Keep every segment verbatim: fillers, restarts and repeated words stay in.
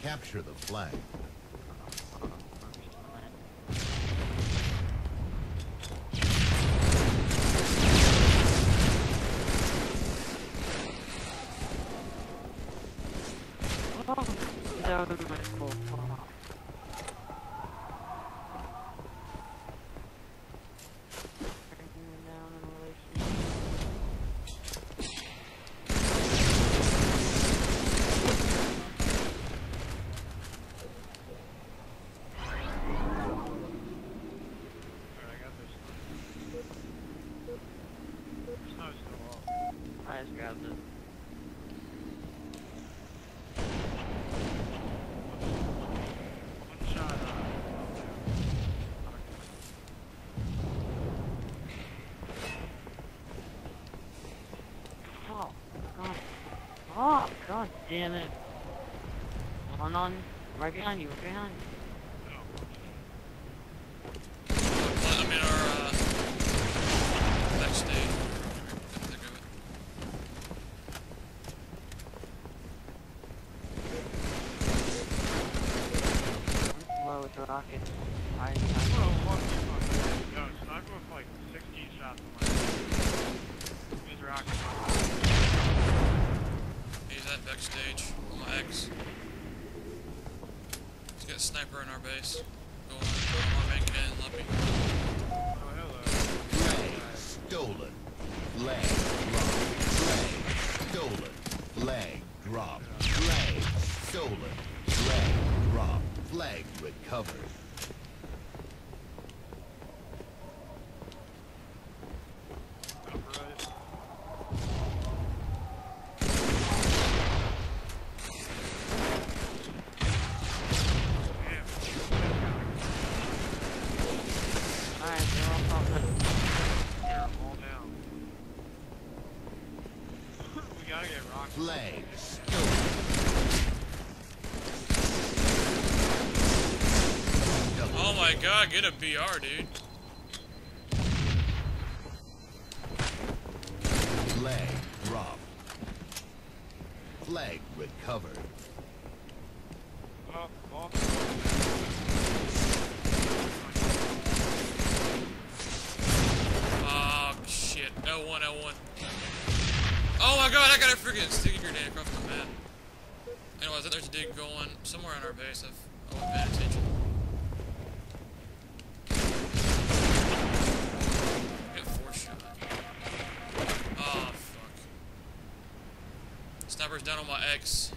Capture the flag. Oh, that was my fault. I just grabbed it. One shot. Oh, God. Oh, God damn it. One on, right behind you, right behind you. I mean, our, uh, backstage. Low with the rocket. I, I, Whoa, fuck you, no, sniper with like sixteen shots on my head. He's rocket. He's at backstage on my X. He's got a sniper in our base. Going on, making it in Lumpy. Oh, hello. Flag stolen. Flag dropped. Flag stolen. Flag dropped. Flag stolen. Flag dropped. Flag recovered. Alright. alright, they're all popping. Here, I'm all down. We gotta get rocked. Flag stolen. Oh my god, get a B R, dude. Flag dropped. Flag recovered. Oh, oh. Oh shit. L one, L one. Oh my god, I got a freaking sticky grenade across the map. Anyways, there's a dig going somewhere on our base. I've, I wasn't paying attention. Get four shot. Oh fuck. Sniper's down on my X.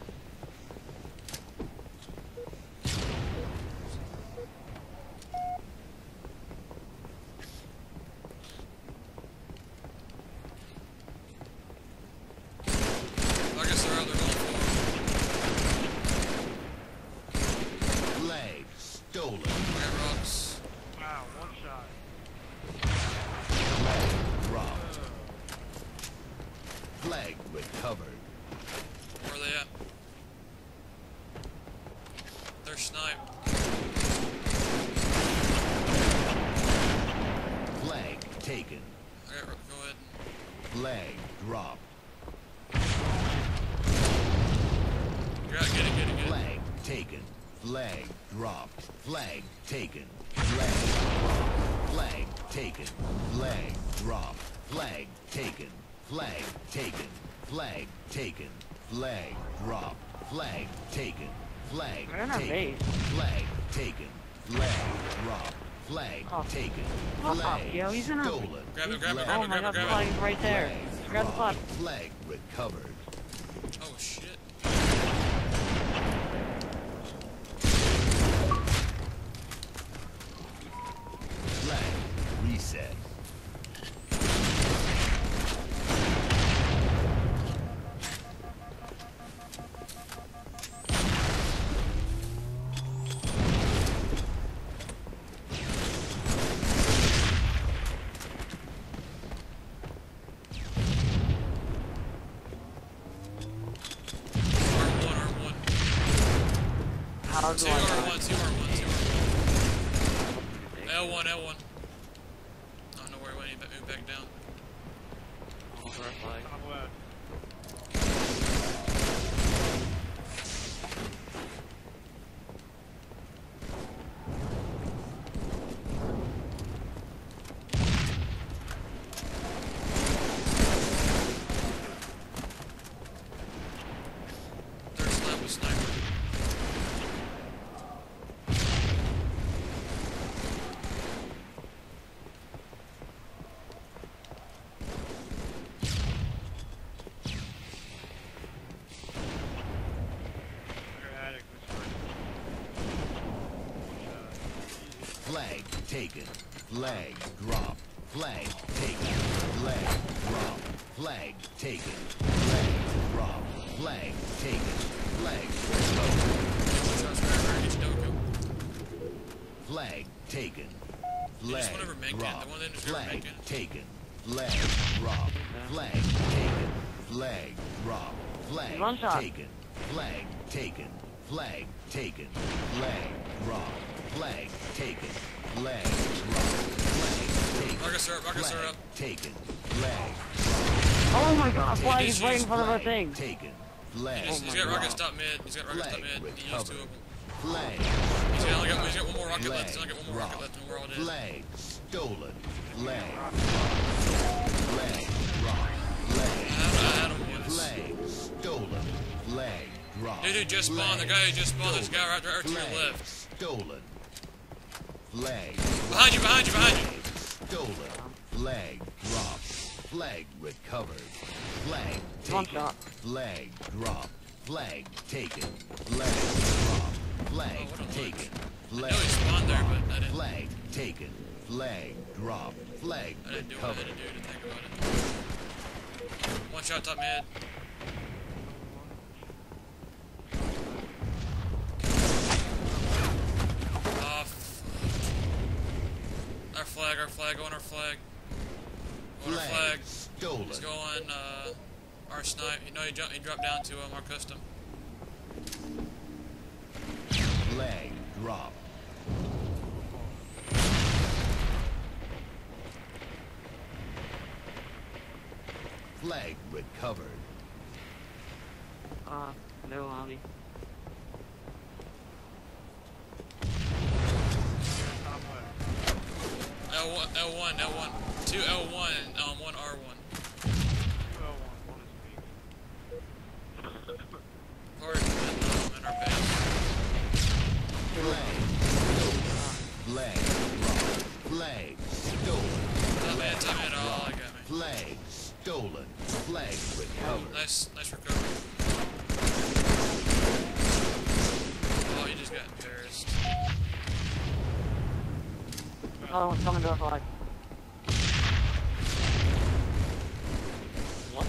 I guess they're out there going for Flag stolen. it. I got rocks. Wow, one shot. Flag dropped. Flag recovered. Where are they at? They're sniped. Flag taken. I got, go ahead. Flag dropped. Get it, get it, get it, get it. Flag taken. Flag dropped. Flag taken. Flag dropped. Flag taken. Flag dropped. Flag taken. Flag taken. Flag taken. Flag dropped. Flag taken. Flag We're in our taken. base. Flag taken. Flag dropped. Flag Oh. taken. Fuck Flag off, yo, he's in our- stolen. Grab it, grab it, Flag grab Oh it, my grab god, it, the grab flag it. is right there. Flag Grab the flag. dropped. Flag recovered. Oh shit. Flag reset. R one, R one. How do Two I R die? one, two R one, two R one. L one, L one. I don't know where he went, he moved back down. Oh, for a flag. Top left. Flag taken. Flag dropped. Flag taken. Flag dropped. Flag taken. Flag dropped. Flag taken. Flag Flag taken. Flag just went over Macon. dropped. The one that just over Flag Macon. taken. Flag dropped. Flag taken. Flag dropped. Flag One shot. taken. Flag taken. Flag taken. Flag dropped. Flag taken. Flag dropped. Flag taken. Rocket syrup, rocket Flag syrup. taken. Flag Oh my god, flag is He's right in used front of our flag thing. taken. Flag He's, he's got dropped. rocket stop mid. He's got rocket stop Flag mid. He used two of them. Flag. He's got, only got, he's got one more rocket Flag left. He's only got one more rocket left and we're all dead. Flag stolen. Flag Flag dropped. I Flag had, I had him once. Flag stolen. Flag dropped. Dude, dude, just spawned. The guy who just spawned. This guy right, right to your Flag left. stolen. Flag Behind you, behind you, behind you. stolen. Flag dropped. Flag recovered. Flag One taken. shot. Flag dropped. Flag taken. Flag dropped. Flag Oh, what a taken. I Flag know he spawned there, but I didn't. Flag taken. Flag dropped. Flag I didn't do what I had to recovered. do to think about it. One shot top mid. Oh, fuck. Our flag, our flag, on our flag. On our flag. Flag stolen. He's going, uh, our snipe. You know, he, jumped, he dropped down to um, our custom. Flag dropped. Flag recovered. Uh, no, Ollie. Top left. L one, L one, L one. Two L one, um, one R one. two oh one. One is me. Hard um, in our base. Flag Flag dropped. Flag stolen. Top mid, top mid, oh, I got me. Flag stolen. Flag recovered. Nice, nice recovery. Oh, you just got embarrassed. Another one's coming to our flag. What?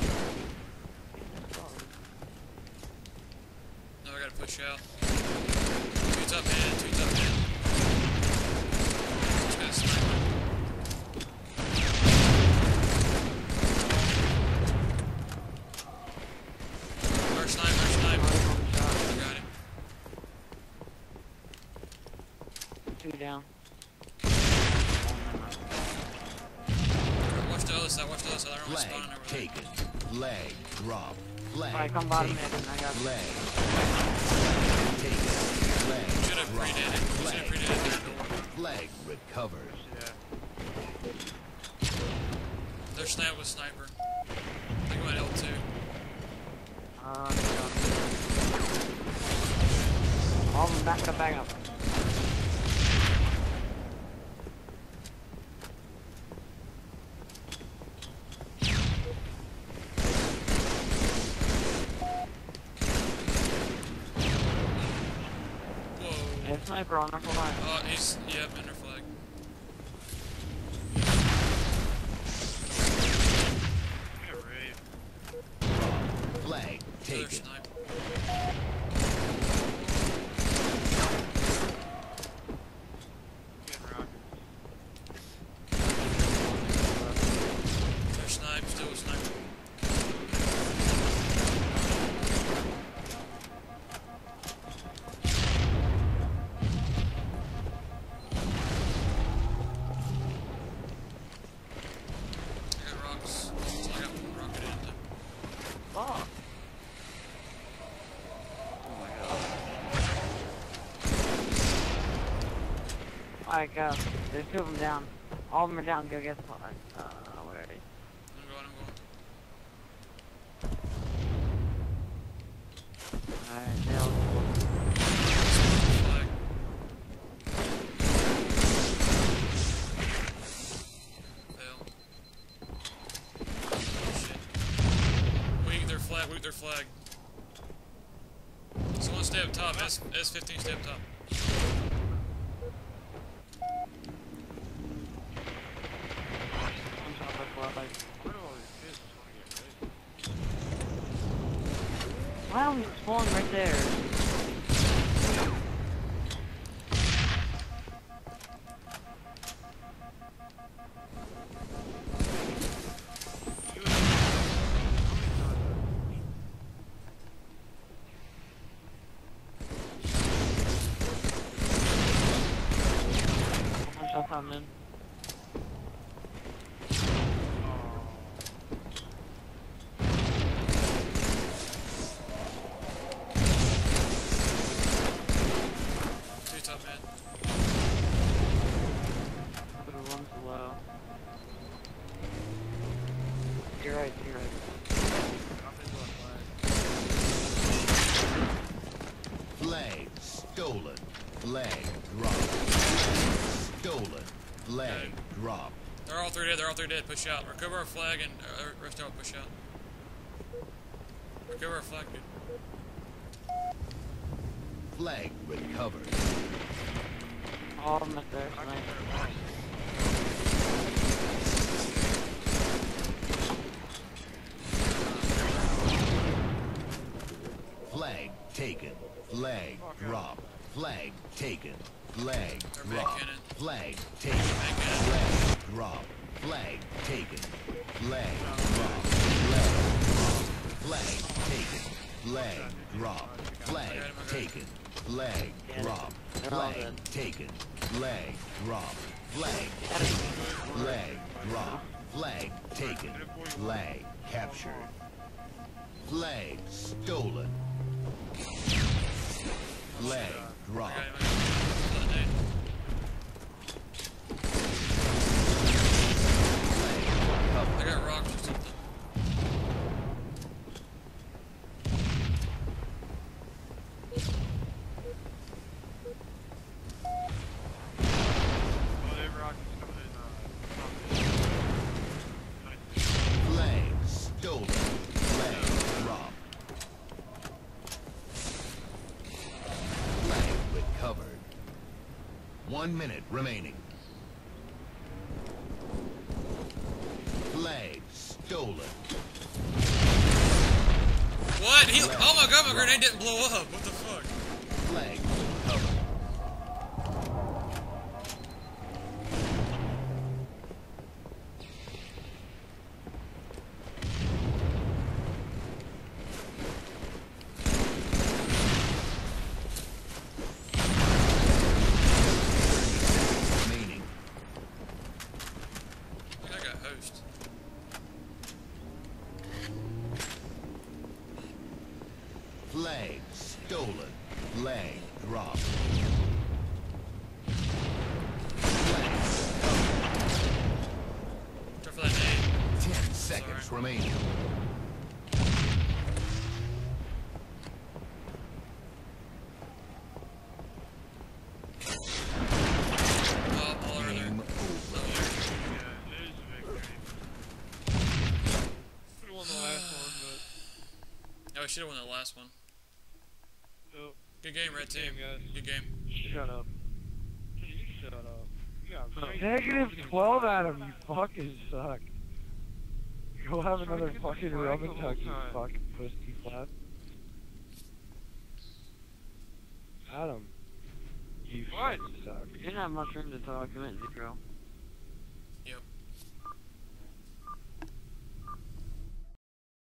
Now I gotta push out. Two top mid, two top mid. Just got a sniper. Our sniper, our sniper. I got him. Two down. Watch the other side, watch the other side. I don't want to Flag spawn over there. taken. Flag dropped. Flag Alright, come bottom taken. mid and I got Flag taken. Flag Should have dropped. pre-dated. Should have Flag pre-dated their taken. door. Flag recovered. Yeah. Their snap was sniper. They went L two. Uh, all of them back up, back up. Whoa. There's a sniper on our flag. Oh, he's, yep, in their flag. Yeah, right. Flag Other taken. sniper. Getting rockets. Their snipe, still a sniper. I got rocks. I got one rocket in there. Fuck. Oh my god. Alright, go. There's two of them down. All of them are down. Go get the flag. Uh, where are they? I'm going, I'm going. Alright, nailed. Flag. Fail. Oh, shit. Weak their flag, weak their flag. Someone stay up top. S, S15 stay up top. flag. Why do all these kids just want to get raised? Why am I spawning right there? You and One shot coming in. Too tough, man. But it runs low. You're right, you're right. Flag stolen. Flag dropped. Stolen. Flag dropped. They're all three dead. They're all three dead. Push out. Recover our flag and uh, rest out. Push out. Recover our flag, dude. Flag recovered. Oh, I'm at there, nice. Flag taken. Flag dropped. Flag taken. Flag They're dropped. making it. Flag taken. Making it. Flag dropped. Flag taken. Flag dropped. Flag taken. Flag dropped. Flag taken. Flag dropped. Flag taken. Flag dropped. Flag taken. Flag dropped. Flag taken. Flag captured. Flag stolen. Flag dropped. Okay, okay. Let it Flag I recovered. got rocks or something. Oh, they have rockets coming in, uh, nice. Flag stolen. Flag dropped. Flag recovered. One minute remaining. Flag stolen. What? He, oh my god, my grenade didn't blow up. What the fuck? Flag recovered. Remaining. I think I got host. Flag stolen. Flag dropped. Flag recovered. Try for that nade. Ten seconds Sorry. remaining. Oh, all right there. Game Oh, over. Yeah, it is a victory. We won the last one, but... Oh, we should have won the last one. Oh, Good game, red team. game, guys. Good game. Shut up. You shut up. You got raised. Negative twelve Adam, you fucking suck. Go have Trying to another get the fucking flag rum the and whole tug, you time. fucking pussy flat. Adam, you What? fucking suck. You didn't have much room to talk, you went zero.